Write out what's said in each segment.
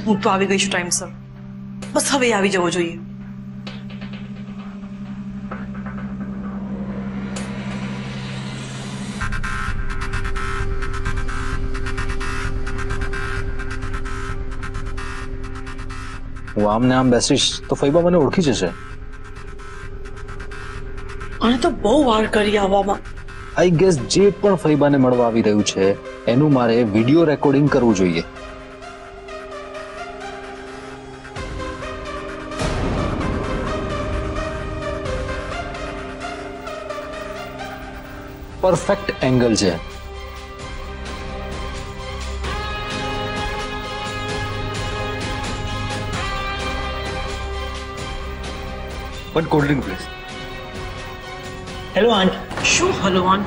હું તો આવી ગઈ છું ટાઈમસર. બસ હવે આવી જવો જોઈએ. હું આમને આમ બેસીશ તો ફૈબા મને ઓળખી જશે. અને તો બહુ વાર કરી આવવામાં. આઈ ગેસ જે પણ ફૈબાને મળવા આવી રહ્યું છે એનું મારે વિડીયો રેકોર્ડિંગ કરવું જોઈએ. પરફેક્ટ એંગલ છે. One cold drink, please. Hello aunt. શું hello aunt?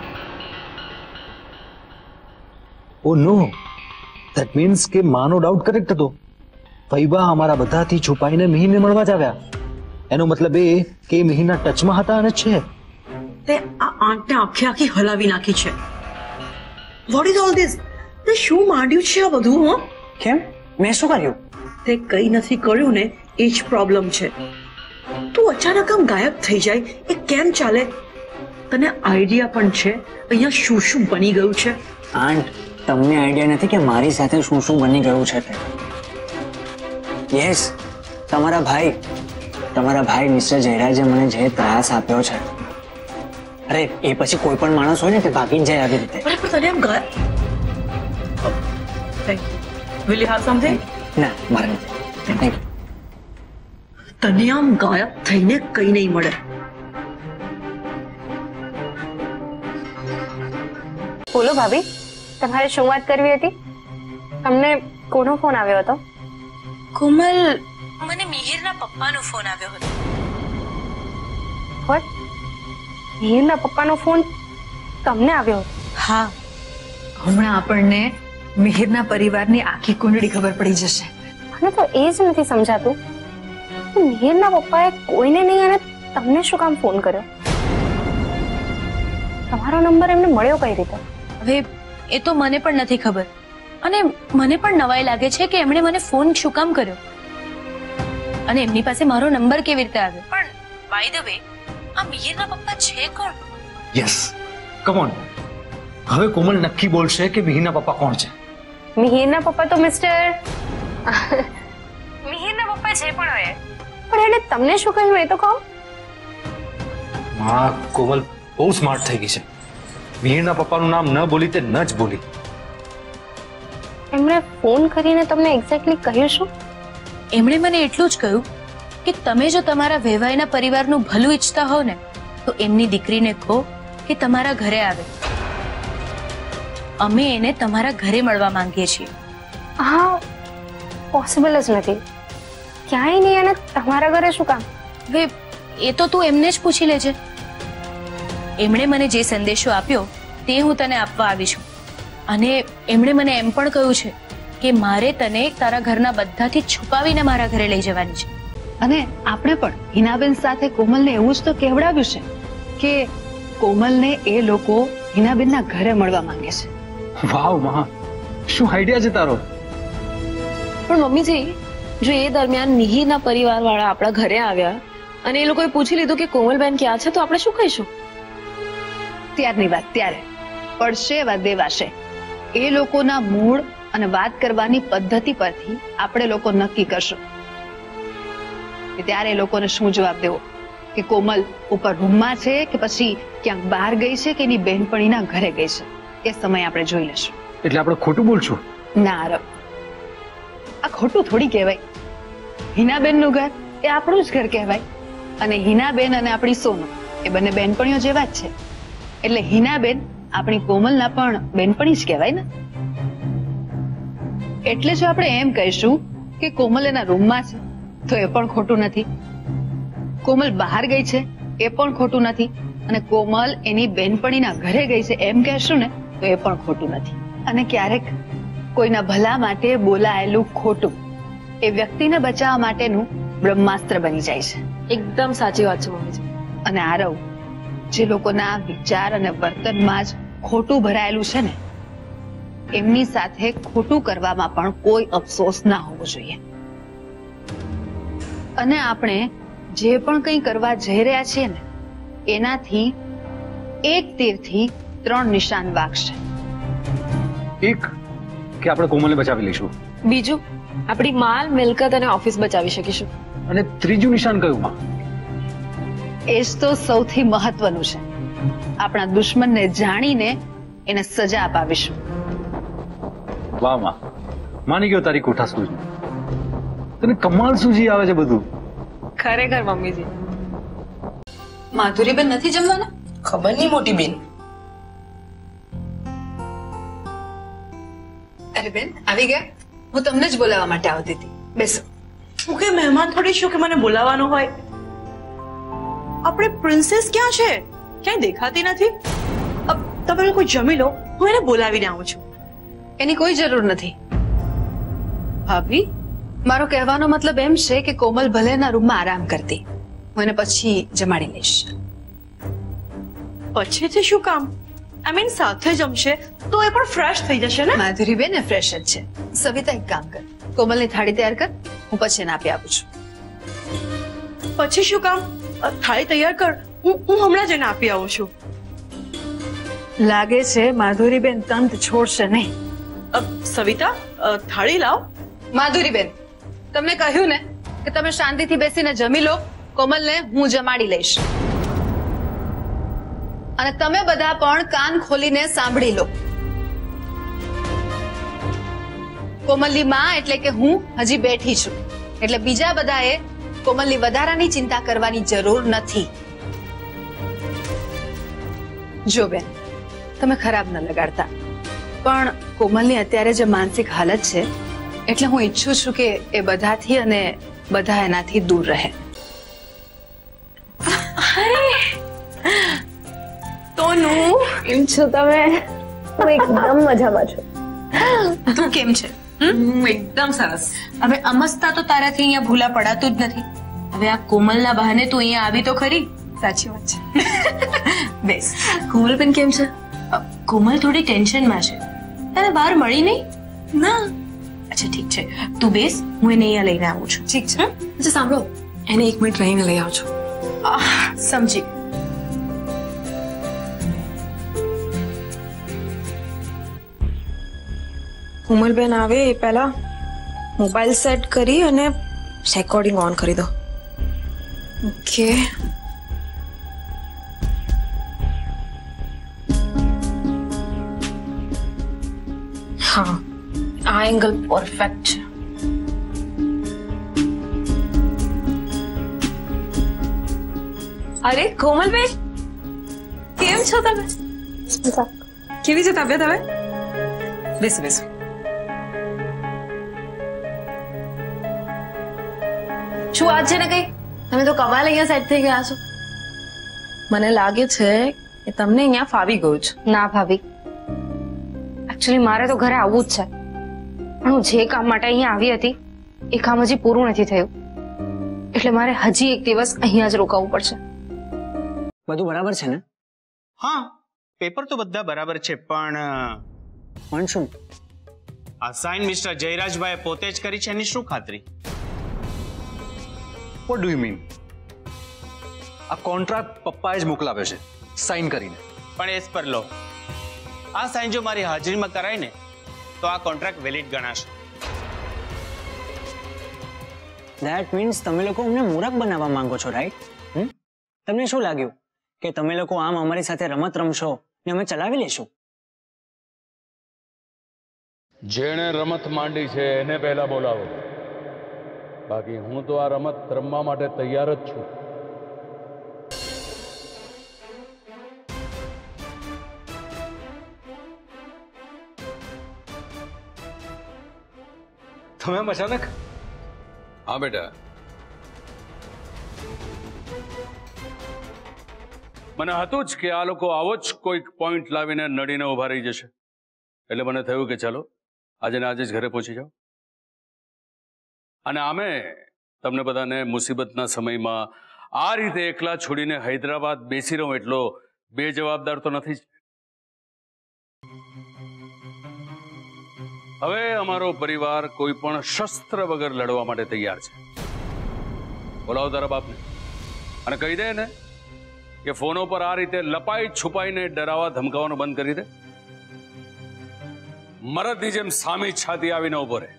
Oh no, that means કે માનો ડાઉટ કરેક્ટ હતો. ફૈબા અમારા બધાથી છુપાઈને મિહિરને મળવા જ આવ્યા. એનો મતલબ એ કે મિહિરના ટચમાં હતા અને છે. તે આ આંટને આખી હલાવી નાખી છે. What is all this? તે શું માંડ્યું છે આ બધું? હો કેમ? મેં શું કર્યું? તે કઈ નથી કર્યું ને એ જ પ્રોબ્લેમ છે. તું અચાનક આમ ગાયબ થઈ જાય એ કેમ ચાલે? તને આઈડિયા પણ છે અહીંયા શું શું બની ગયું છે? આંટ, તમને આઈડિયા નથી કે મારી સાથે શું શું બની ગયું છે તે. યસ, તમારા ભાઈ મિસ્ટર જયરાજે મને જે ત્રાસ આપ્યો છે. અરે એ પછી કોઈ પણ માણસ હોય ને તે ભાગી જાય આવી રીતે. અરે પણ તને આમ ગાયબ. Thank you. Will you have something? ના, મારે નથી. Thank you. તને આમ ગાયબ થઈને કઈ નહીં મળે. બોલો ભાભી, તમારે શું વાત કરવી હતી? તમને કોનો ફોન આવ્યો હતો? કોમલ, મને મિહિરના પપ્પાનો ફોન આવ્યો હતો. વોટ? મિહિરના પપ્પાનો ફોન તમને આવ્યો હતો? હા, હમણાં આપણને મિહિરના પરિવારની આખી કુંડળી ખબર પડી જશે. મને તો એ જ નથી સમજાતું. મિહિરના પપ્પાએ કોઈને નહીં અને તમને શું કામ ફોન કર્યો? તમારો નંબર એમને મળ્યો કઈ રીતે? હવે એ તો મને પણ નથી ખબર અને મને પણ નવાઈ લાગે છે કે એમણે મને ફોન શું કામ કર્યો અને એમની પાસે મારો નંબર કેવી રીતે આવ્યો. પણ બાય ધ વે, આ મિહિરના પપ્પા છે કોણ? Yes, come on. હવે કોમલ નક્કી બોલશે કે મિહિરના પપ્પા કોણ છે. મિહિરના પપ્પા તો મિસ્ટર મિહિરના પપ્પા છે પણ હોય, પણ એને તમને શું કહ્યું એ તો કહો. હા, કોમલ બહુ સ્માર્ટ થઈ ગઈ છે. મિહિરના પપ્પાનું નામ ન બોલી તે ન જ બોલી. એમણે ફોન કરીને તમને એક્ઝેક્ટલી કહ્યું શું? એમણે મને એટલું જ કહ્યું કે તમે જો તમારા વહેવાઈના પરિવારનું ભલું ઈચ્છતા હો ને તો એમની દીકરીને કહો કે તમારા ઘરે આવે. અમે એને તમારા ઘરે મળવા માંગીએ છીએ. હા, પોસિબલ જ નથી. ક્યાંય નહીં અને તમારા ઘરે શું કામ? હવે એ તો તું એમને જ પૂછી લેજે. એમણે મને જે સંદેશો આપ્યો તે હું તને આપવા આવી છું અને એમણે મને એમ પણ કહ્યું છે કે મારે તને તારા ઘરના બધાથી છુપાવીને મારા ઘરે લઈ જવાની છે. અને આપણે પણ હિનાબેન સાથે કોમલને એવું જ તો કહેવડાવ્યું છે કે કોમલને એ લોકો હિનાબેનના ઘરે મળવા માંગે છે. વાવ મહા, શું આઈડિયા છે તારો. પણ મમ્મીજી, જો એ દરમિયાન મિહિરના પરિવાર વાળા આપણા ઘરે આવ્યા અને એ લોકોએ પૂછી લીધું કે કોમલબેન ક્યાં છે તો આપણે શું કહીશું? ત્યારની વાત ત્યારે પડશે વા દેવાશે. એ લોકોના મૂળ અને વાત કરવાની પદ્ધતિ પરથી આપણે લોકો નક્કી કરશું કે ત્યારે એ લોકોને શું જવાબ દેવો, કે કોમલ ઉપર રૂમમાં છે કે પછી ક્યાંક બહાર ગઈ છે કે એની બહેનપણીના ઘરે ગઈ છે. એ સમય આપણે જોઈ લેશું. એટલે આપણે ખોટું બોલશું? ના રબ, આ ખોટું થોડી કહેવાય. હિનાબેનનું ઘર એ આપણું જ ઘર કહેવાય અને હિનાબેન અને આપણી સોનુ એ બંને બહેનપણીઓ જેવા જ છે. એટલે હિનાબેન આપણી કોમલના પણ બહેનપણી જ કહેવાય ને. એટલે જો આપણે એમ કહીશું કે કોમલ એના રૂમમાં છે તો એ પણ ખોટું નથી. કોમલ બહાર ગઈ છે એ પણ ખોટું નથી અને કોમલ એની બહેનપણીના ઘરે ગઈ છે એમ કહેશું ને તો એ પણ ખોટું નથી. અને ક્યારેક કોઈના ભલા માટે બોલાયેલું ખોટું એ વ્યક્તિને બચાવવા માટેનું બ્રહ્માસ્ત્ર બની જાય છે. એકદમ સાચી વાત છે મમ્મીજી. અને આરવ, જે લોકોના વિચાર અને વર્તનમાં જ ખોટું ભરાયેલું છે ને, એમની સાથે ખોટું કરવામાં પણ કોઈ અફસોસ ના હોવો જોઈએ. અને આપણે જે પણ કંઈ કરવા જઈ રહ્યા છીએ ને એનાથી એક તીરથી 3 નિશાન વાગશે. એક કે આપણે કોમલને બચાવી લઈશું, બીજું આપણી માલ મિલકત અને ઓફિસ બચાવી શકીશું, અને ત્રીજું નિશાન કયું માં? એ જ તો સૌથી મહત્વનું છે. આપણા દુશ્મનને જાણીને એને સજા અપાવીશું. વાહ માં, માની ગયો તારી કોઠા સૂઝ. તને કમાલ સૂઝી આવે છે બધું. ખરેખર મમ્મીજી. માધુરીબેન નથી જમવાના? ખબર નહીં મોટી બેન. અરે બેન આવી ગયા. હું તમને જ બોલાવવા માટે આવતી હતી. બેસો. હું કે મહેમાન થોડી છું કે મને બોલાવવાનો હોય. આપણે પ્રિન્સેસ ક્યાં છે? ક્યાંય દેખાતી નથી. તમે લોકો જમી લો, હું એને બોલાવીને આવું છું. એની કોઈ જરૂર નથી. ભાભી, મારો કહેવાનો મતલબ એમ છે કે કોમલ ભલે એના રૂમમાં આરામ કરતી, હું એને પછી જમાડી લઈશ. પછીથી શું કામ? આઈ મીન સાથે જમશે તો એ પણ ફ્રેશ થઈ જશે ને. માધુરીબેન એ ફ્રેશ જ છે. સવિતા એક કામ કર, કોમલની થાળી તૈયાર કર, હું પછી એને આપી આપું છું. પછી શું કામ? થાળી તૈયાર કર, હું હમણાં જ એને આપી આવું છું. લાગે છે માધુરીબેન તંત છોડશે નહીં. સવિતા, થાળી લાવ. માધુરીબેન, તમને કહ્યું ને કે તમે શાંતિથી બેસીને જમી લો, કોમલને હું જમાડી લઈશ. અને તમે બધા પણ કાન ખોલીને સાંભળી લો. કોમલની માં એટલે કે હું હજી બેઠી છું, એટલે બીજા બધાએ કોમલની વધારાની ચિંતા કરવાની જરૂર નથી. જો બેન, તમે ખરાબ ન લગાડતા, પણ કોમલની અત્યારે જે માનસિક હાલત છે એટલે હું ઈચ્છું છું કે એ બધાથી અને બધા એનાથી દૂર રહે. તોનું કેમ છો તમે? હું એકદમ મજામાં છું. તું કેમ છે? હું એકદમ સરસ. હવે અમસ્તા તો તારાથી અહીંયા ભૂલા પડાતું જ નથી. હવે આ કોમલના બહાને તું અહીંયા આવી તો ખરી. સાચી વાત છે. બેસ. કોમલબેન કેમ છે? કોમલ થોડી ટેન્શનમાં છે. તને બહાર મળી નહીં? ના. અચ્છા ઠીક છે, તું બેસ, હું એને અહીંયા લઈને આવું છું. ઠીક છે. અચ્છા સાંભળો, એને 1 મિનિટ રહીને લઈ આવજો. સમજી. કોમલબેન આવે એ પહેલા મોબાઈલ સેટ કરી અને રેકોર્ડિંગ ઓન કરી દો. ઓકે. હા, આ એંગલ પરફેક્ટ છે. અરે કોમલબેન, કેમ છો તમે? કેવી છે તબિયત હવે? બેસો બેસો. શું વાત છે ને કઈ? તમે તો કમાલ અહીંયા સેટ થઈ ગયા છો. મને લાગે છે કે તમને અહીંયા ફાવી ગયું છે. ના ભાભી, એકચ્યુઅલી મારે તો ઘરે આવવું જ છે, પણ હું જે કામ માટે અહીંયા આવી હતી એ કામ હજી પૂરું નથી થયું, એટલે મારે હજી એક દિવસ અહીંયા જ રોકાવું પડશે. બધું બરાબર છે ને? હા, પેપર તો બધા બરાબર છે, પણ શું? આ સાઇન મિસ્ટર જયરાજભાઈ પોતે જ કરી છે એની શું ખાતરી? What do you mean? આ કોન્ટ્રાક્ટ પપ્પાએ જ મોકલાવ્યો છે સાઇન કરીને. પણ એસ પર લો, આ સાઇન જો મારી હાજરીમાં કરાય ને તો આ કોન્ટ્રાક્ટ વેલિડ ગણાશે. ધેટ મીન્સ તમે લોકો અમને મૂરખ બનાવવા માંગો છો, રાઈટ? તમને શું લાગ્યું કે તમે લોકો આમ અમારી સાથે રમત રમશો ને અમે ચલાવી લેશું? જેણે રમત માંડી છે એને પહેલા બોલાવો, બાકી હું તો આ રમત રમવા માટે તૈયાર જ છું. તમે અચાનક? હા બેટા, મને હતું જ કે આ લોકો આવો જ કોઈક પોઈન્ટ લાવીને નડીને ઉભા રહી જશે, એટલે મને થયું કે ચાલો આજે ને આજે જ ઘરે પહોંચી જાઓ. અને આમે તમને બધાને મુસીબતના સમયમાં આ રીતે એકલા છોડીને હૈદરાબાદ બેસી રહું એટલો બેજવાબદાર તો નથી જ. હવે અમારો પરિવાર કોઈ પણ શસ્ત્ર વગર લડવા માટે તૈયાર છે. બોલાવો તારા બાપને અને કહી દે ને કે ફોનો પર આ રીતે લપાઈ છુપાઈને ડરાવા ધમકાવવાનું બંધ કરી દે. મરદની જેમ સામી છાતી આવીને ઉભો રહે.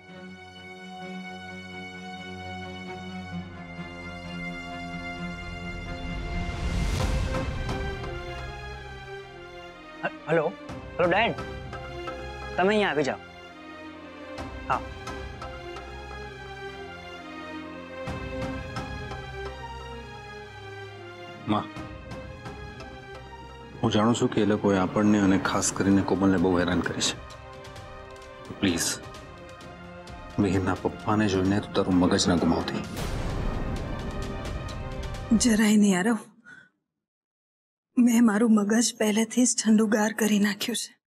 હેલો હેલો ડેડ, તમે અહીંયા આવી જાઓ. હા. માં, હું જાણું છું કે એ લોકોએ આપણને અને ખાસ કરીને કોમલને બહુ હેરાન કરી છે. પ્લીઝ મિહિરના પપ્પાને જોઈને તું તારું મગજ ના ગુમાવતી. જરાય નહીં આરવ, મેં મારું મગજ પહેલેથી જ ઠંડુગાર કરી નાખ્યું છે.